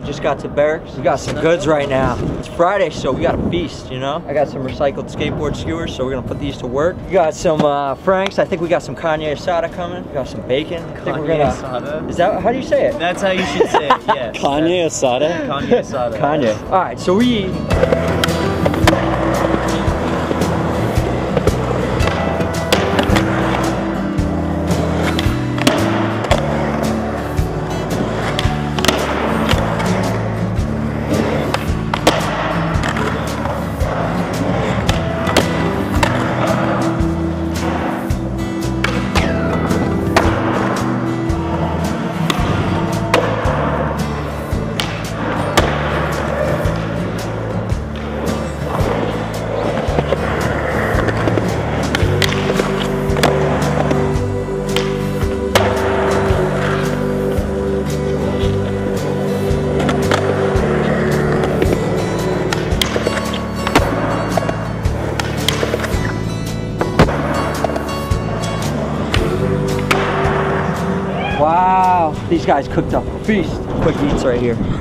Just got to Berrics. We got some goods right now. It's Friday, so we got a feast, you know? I got some recycled skateboard skewers, so we're gonna put these to work. We got some Franks. I think we got some carne asada coming. We got some bacon. I think we're gonna... asada? Is that, how do you say it? That's how you should say it, yes. Carne asada? Carne asada. Carne. All right, so we... Wow, these guys cooked up a feast. Quick eats right here.